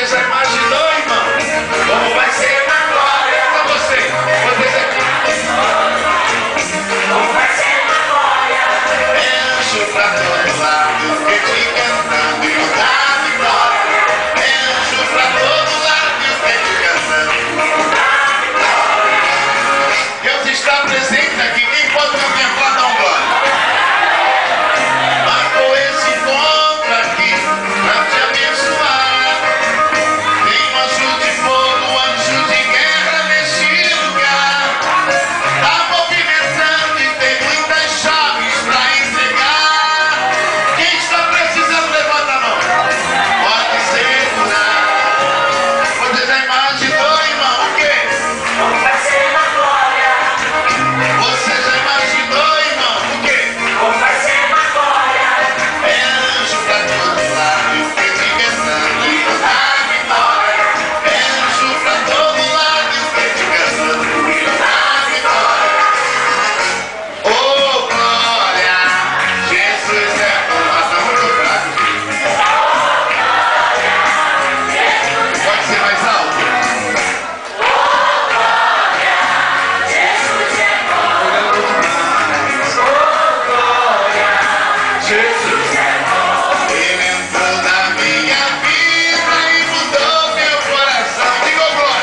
já imaginou, irmão? Como vai ser na glória pra você? Como vai ser na glória? Anjo pra todo lado, que te cantando e o da vitória. Anjo pra todo lado, que te cantando e o da vitória. Deus está presente aqui, quem pode contemplar, dá um glória. Marcou esse encontro aqui pra te abençoar. Tem um anjo de fogo, anjo de guerra neste lugar. Tá movimentando e tem muitas chaves pra entregar. Quem está precisando, levanta a mão. Pode segurar. Você já imaginou, irmão, o quê? Como vai ser na glória? Você já imaginou, irmão, o quê? Como vai ser na glória? É anjo pra todo lado, que te cantando e o da vitória. É anjo pra todo lado, que te cantando e o da vitória. Oh, glória, Jesus é bom. Ah, tá muito fraco. Pode ser mais alto? Jesus é bom. Ele entrou na minha vida e mudou meu coração. Diga oh, glória.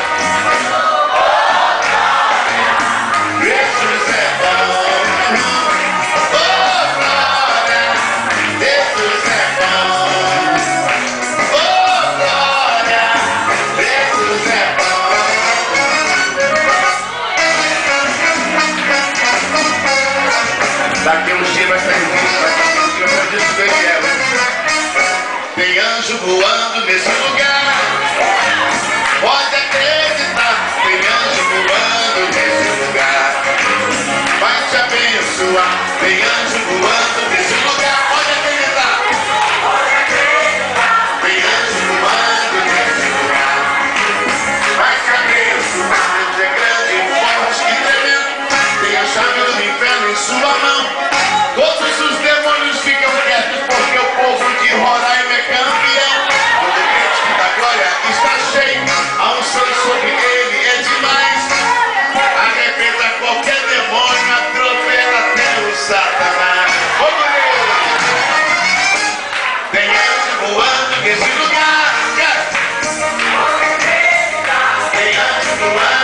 Jesus é bom. Oh, glória. Jesus é bom. Oh, glória. Jesus é bom. Daqui uns dias vai sair um vídeo, vai sair um vídeo, eu disse bem que é. Tem anjo voando nesse lugar. Pode acreditar, tem anjo voando nesse lugar. Vai te abençoar, tem anjo voando nesse lugar. Pode acreditar. Tem anjo voando nesse lugar. Vai te abençoar, Deus é grande, forte e tremendo. Tem a chave do inferno em sua mão. Todos os demônios ficam quietos, porque o povo de Roraima é campeão. Quando o crente que dá glória está cheio, a unção sobre ele é demais. Arrebenta qualquer demônio, atropela até o Satanás. Vamos ler! Tem anjo voando nesse lugar. Tem anjo voando.